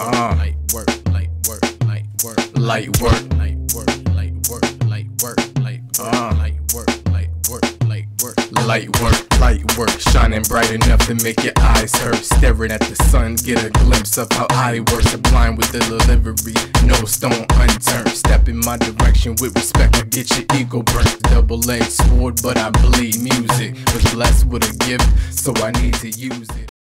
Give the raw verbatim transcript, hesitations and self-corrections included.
Uh, light work, light work, light work, light work, light work, light work, light work, light work, light work, light work, light work, light work, light work, shining bright enough to make your eyes hurt. Staring at the sun, get a glimpse of how I work. Sublime with the delivery, no stone unturned. Step in my direction with respect, or get your ego burnt. Double-edged sword, but I bleed music. Was blessed with a gift, so I need to use it.